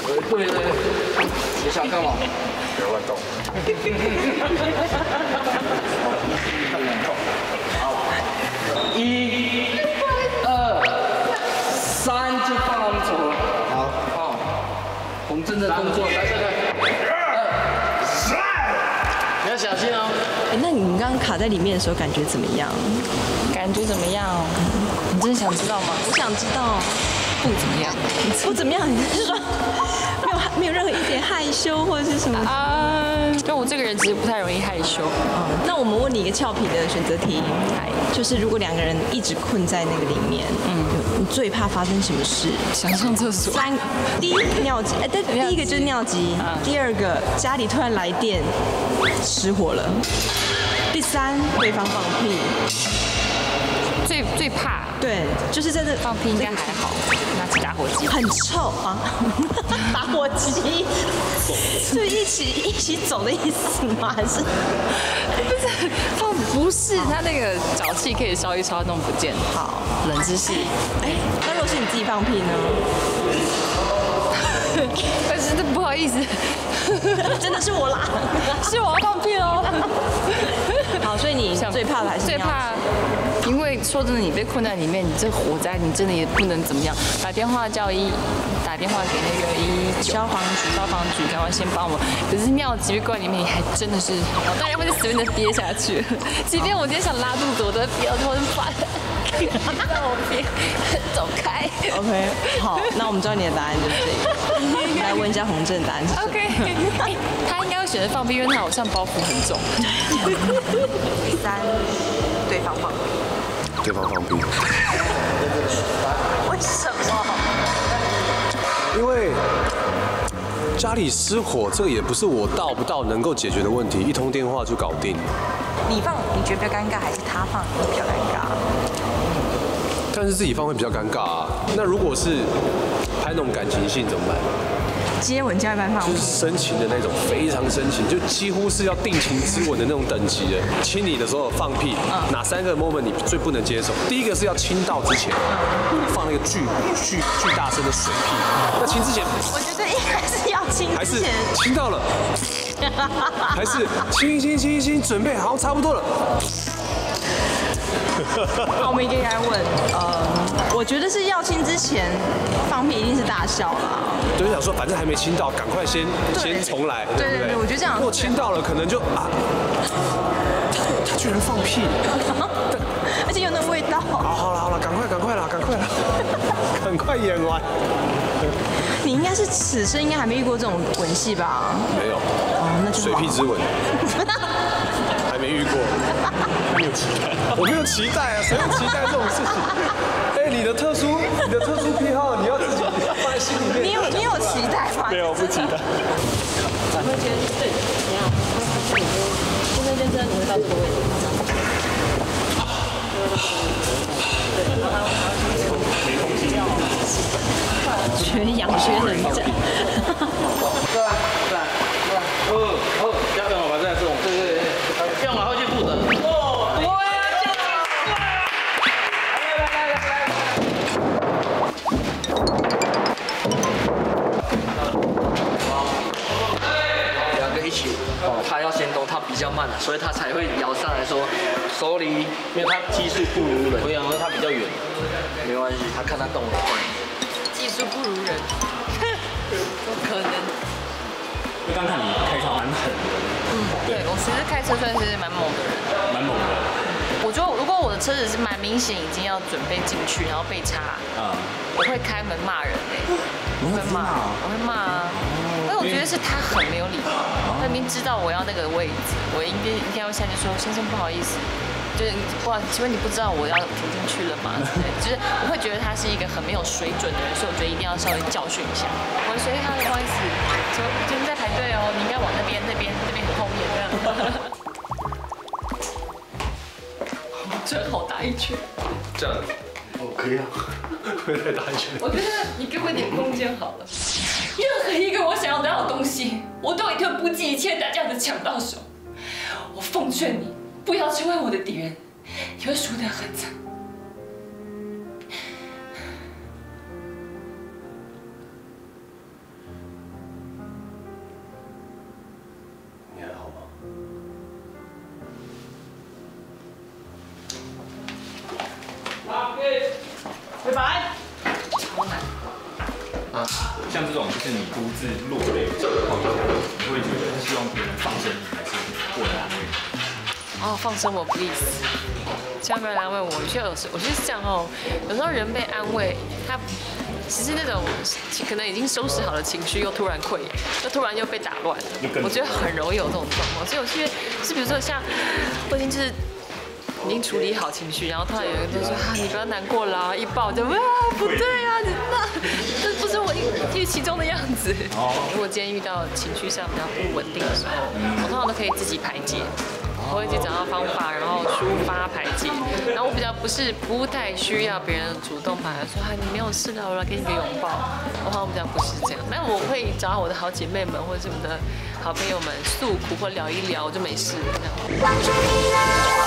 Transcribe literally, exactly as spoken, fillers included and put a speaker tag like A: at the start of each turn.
A: 对对对，你想干嘛？
B: 不要乱动。
A: 一、二、三就放他们走了。好，哦，洪正的动作，来这个。二、三，你要小心哦。
C: 哎，那你们刚刚卡在里面的时候感觉怎么样？
D: 感觉怎么样？你真的想知道吗？
C: 我想知道。
D: 不怎么样，
C: 不怎么样？你是说没有没有任何一点害羞或者是什么？
D: 啊，因为我这个人其实不太容易害羞。
C: 嗯，那我们问你一个俏皮的选择题，就是如果两个人一直困在那个里面，嗯，你最怕发生什么事？
D: 想上厕所。
C: 三，第一尿急，哎，但第一个就是尿急，第二个家里突然来电，失火了，第三对方放屁。
D: 最最怕，
C: 对，就是在这
D: 放屁应该还好，拿起打火机，
C: 很臭啊，打火机，是一起一起走的意思吗？还是
D: 不是放不是，它那个沼气可以烧一烧，弄不见。
C: 好，
D: 冷知识。
C: 哎，那如果是你自己放屁呢？
D: 但是这不好意思，
C: 真的是我啦，
D: 是我要放屁哦。
C: 好，所以你最怕的还是
D: 最怕，因为说真的，你被困在里面，你这火灾你真的也不能怎么样，打电话叫一，打电话给那个一
C: 消防局，
D: 消防局赶快先帮我。可是尿急被关里面，你还真的是，我当然会随便的憋下去。即便我今天想拉肚子，我都会憋到头很烦，让我憋，走开。
C: OK， 好，那我们知道你的答案就是这个。来问一下洪正答案是什么
D: OK， 他应该会选择放屁，因为他好像包袱很重。
C: 三，对方放屁。
B: 对方放屁。
C: 为什么？
B: 因为家里失火，这个也不是我到不到能够解决的问题，一通电话就搞定。
C: 你放你觉得比较尴尬，还是他放你比较尴尬？
B: 但是自己放会比较尴尬啊。那如果是拍那种感情戏怎么办？
C: 接吻加一般放
B: 就是深情的那种，非常深情，就几乎是要定情之吻的那种等级的。亲你的时候放屁，哪三个 moment 你最不能接受？第一个是要亲到之前，放那个巨巨巨大声的水屁。那亲之前，
C: 我觉得应该是要亲
B: 还是
C: 之前，
B: 亲到了，还是亲亲亲亲，准备好差不多了。
C: 好，我们一个一个来问。呃，我觉得是要亲之前放屁一定是大笑啦。
B: 就是想说，反正还没亲到，赶快先先重来，对不对？
C: 对对对，我觉得这样。
B: 如果亲到了，可能就啊，他他居然放屁，
C: 而且有那味道。
B: 好，好了好了，赶快赶快啦，赶快啦，赶快演完。
C: 你应该是此生应该还没遇过这种吻戏吧？
B: 没有。
C: 哦，那就
B: 水屁之吻，还没遇过，没有期待，我没有期待啊，谁有期待这种事情？哎，你的特殊，你的特殊癖好，你要自己放在心里面。
C: 你有你有期待吗？
B: 没有，不期待。
C: 我会觉得对，怎样？现在就知道你会到这个位置。缺氧缺冷战。
A: 对啊，对啊，对啊。哦哦，不要用了吧，这种，对对对，用了会去负责。哦，对呀，这样。来来来来来。两个一起，他要先动，他比较慢，所以他才会摇上来说手里，因为他技术不如人。我想说他比较远，没关系，他看他动得快。
D: 技术不如人，不可能。
E: 因为刚看你开车蛮狠的，
D: 嗯，对，我其实开车算是蛮猛的人，
E: 蛮猛的。
D: 我觉得如果我的车子是蛮明显已经要准备进去，然后被插，
E: 啊，
D: 我会开门骂人哎、
E: 你会骂？
D: 我会骂啊。但是我觉得是他很没有礼貌，他明明知道我要那个位置，我应该应该会下去说先生不好意思。就是不好，请问你不知道我要停进去了吗？对，就是我会觉得他是一个很没有水准的人，所以我觉得一定要稍微教训一下。我说随他的，不好意思，说今天在排队哦，你应该往那边，那边，那边很后面这样。这好大一圈。
B: 这样，哦，可以啊，会再大一圈。
D: 我觉得你给我一点空间好了。任何一个我想要得到的东西，我都一定会不计一切代价的抢到手。我奉劝你。不要成为我的敌人，你会输得很惨。
E: 像这种就是你独自落泪的情况下，你会觉得希望别人放生你，还是过来安慰你？
D: 哦，放生我 please， 千万不要来安慰我。我觉得有时我觉得是这样哦，有时候人被安慰，他其实那种可能已经收拾好的情绪又突然溃，又突然又被打乱了。我觉得很容易有这种状况，所以我觉得是比如说像我已经就是已经处理好情绪，然后突然有人就说啊你不要难过啦，一抱就啊不对啊，你那这不是我预期中的样子。如果今天遇到情绪上比较不稳定的时候，我通常都可以自己排解。我会去找到方法，然后抒发排解。然后我比较不是不太需要别人主动把说啊你没有事的，我来给你个拥抱。我好像比较不是这样，但我会找到我的好姐妹们或者什么的好朋友们诉苦或聊一聊，我就没事这样。